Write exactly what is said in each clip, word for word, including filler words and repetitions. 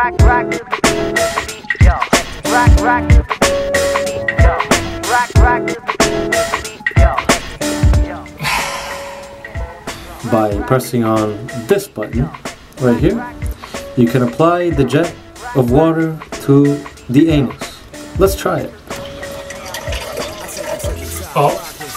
Rock, rock, yo, rock, rock, yo, rock, rock, yo, yo. By pressing on this button right here, you can apply the jet of water to the anus. Let's try it. Oh.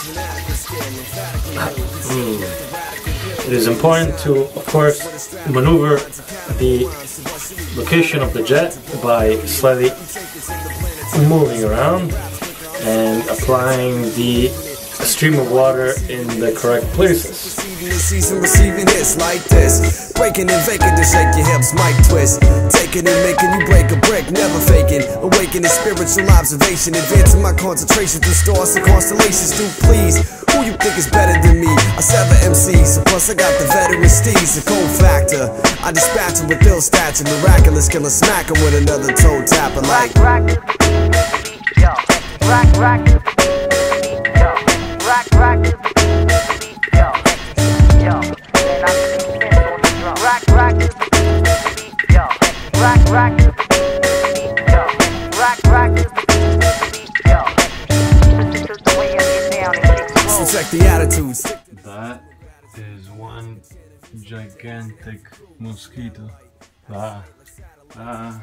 Mm. It is important to, of course, maneuver the location of the jet by slightly moving around and applying the stream of water in the correct places. Receiving hits like this, breaking and vacant to shake your hips, mic twist, taking and making you break a brick, never faking, awakening spiritual observation, advancing my concentration through stars and constellations. Do please, who you think is better than me? I sever M Cs, so plus I got the veteran steez, the cold factor. I dispatch him with ill stature, miraculous killer, smack him with another toe tapper like rock, yo, rock, rock, yo, rock, rock, yo, yo. Then I see Vince on the drum. Rock, rock, yo, rock, rock, yo, rock, rock, yo. This is the way I get down and get slow. so check the attitudes. That is one gigantic mosquito. Ah, ah.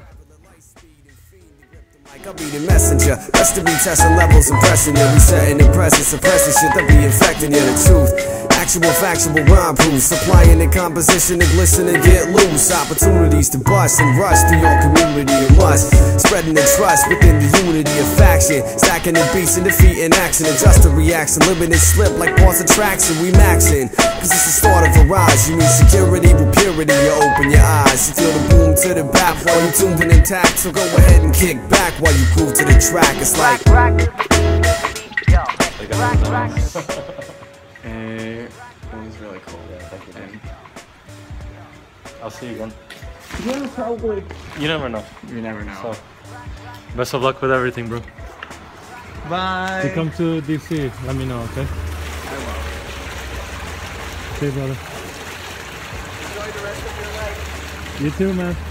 Like I'll be the messenger, that's to be testing levels, impressing you. We setting impressive, suppressing shit that be infecting you. The truth, actual, factual rhyme proofs, supplying the composition to glisten and get loose. Opportunities to bust and rush through your community and must. Spreading the trust within the unity of faction. Stacking the beats and defeating action. Adjust the reaction, limited slip like parts of traction. We maxing, cause it's the start of a rise. You need security with purity, you open your eyes. You feel the boom to the back while you tuned and intact. So go ahead and kick back while you groove to the track. It's like rock, yo, rock, rock. It was really cool. Yeah, thank you. And I'll see you again. yeah, probably. You never know. You never know. So, best of luck with everything, bro. Bye. If you come to D C, let me know, okay? I will. See you, brother. Enjoy the rest of your life. You too, man.